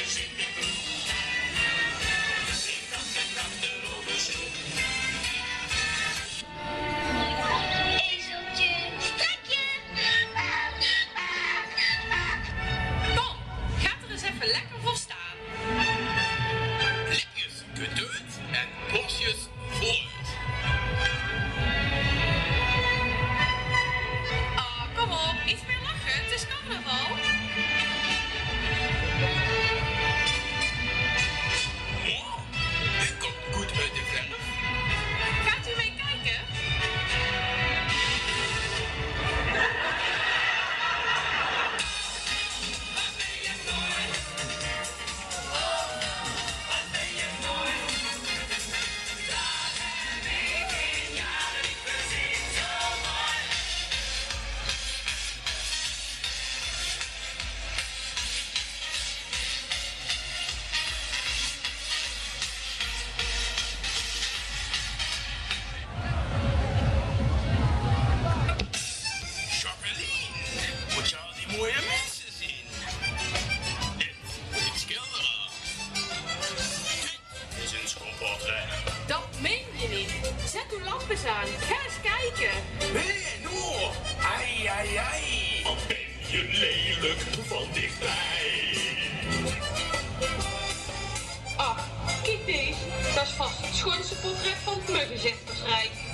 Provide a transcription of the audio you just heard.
aan. Ga eens kijken. Hé, Noor! Ai, ai, ai. Wat ben je lelijk van dichtbij. Ach, kijk eens. Dat is vast het schoonste portret van het Muggenzechtersrijk.